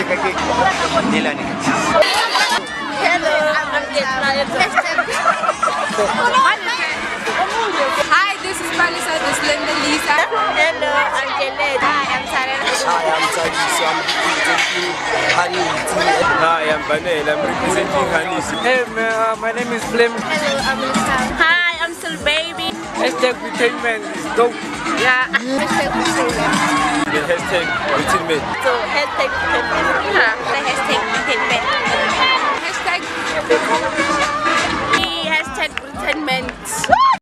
Hello, Hi, this is Palisa, this is Linda Lisa. Hello, Angelette. Hi, I'm Sarah. Hi, I'm Tadiso. I'm representing Honey. Hi, I'm Banel. I'm representing Honey. Hey, my name is Flem. Hello, I'm Lisa. Hi, I'm Still Baby. Hashtag Retainment is dope. Yeah. Hashtag Retainment. The hashtag Retainment. So, hashtag Retainment. The hashtag Retainment. Hashtag Hashtag Retainment.